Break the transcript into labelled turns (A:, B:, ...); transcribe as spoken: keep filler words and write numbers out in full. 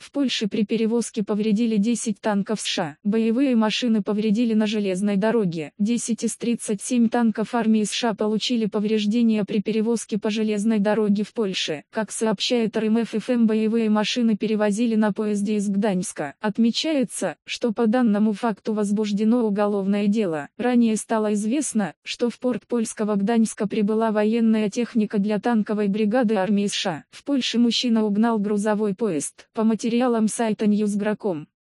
A: В Польше при перевозке повредили десять танков США. Боевые машины повредили на железной дороге. десять из тридцати семи танков армии США получили повреждения при перевозке по железной дороге в Польше. Как сообщает эр эм эф эф эм, боевые машины перевозили на поезде из Гданьска. Отмечается, что по данному факту возбуждено уголовное дело. Ранее стало известно, что в порт польского Гданьска прибыла военная техника для танковой бригады армии США. В Польше мужчина угнал грузовой поезд. По материалам сайта ньюс точка гра точка ком.